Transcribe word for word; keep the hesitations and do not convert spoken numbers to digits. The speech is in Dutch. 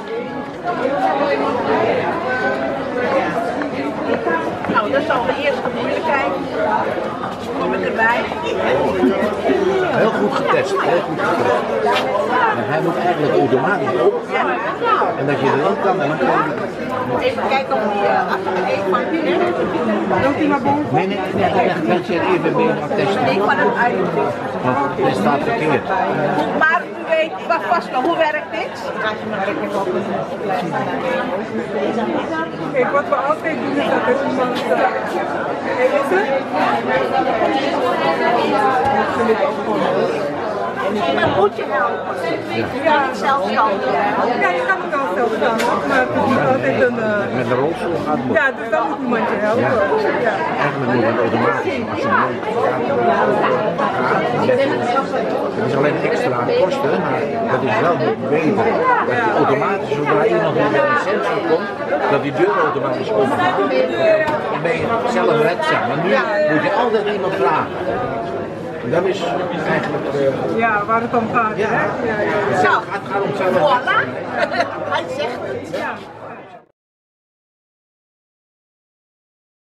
Nou, dat is al de eerste moeilijkheid. Kom ik erbij. Heel goed getest, heel goed getest. En hij moet eigenlijk automatisch op. En dat je erin kan en dan kan je... Even kijken of die uh, achter de een van die Loopt die maar boven? Nee, nee, nee, nee, dat je even weer wat testen. Ik van het uit. Want dit staat verkeerd. Maar u weet, ik wacht vast wel, hoe werkt dit? Kijk, wat we altijd doen is dat er iemand... Uh, hey, is het? Nee, maar moet je helpen? Ja, niet zelfstandig. Ja, je kan het wel zelfstandig, maar het is niet altijd een... Uh... Met een rolstoel gaat het Ja, dus dan moet iemand je helpen. Ja. Ja. Eigenlijk moet het automatisch. Als je het is alleen extra kosten, maar dat is wel beter. Dat je automatisch, zodra iemand met een sensor komt, dat die deur automatisch opengaat. Dan ben je zelf redzaam. Maar nu moet je altijd iemand vragen. Dat is eigenlijk... Uh... Ja, waar het om gaat. Ja, hè? Ja, ja, ja. Het gaat om zelf. Voilà! Hij zegt het. Ja.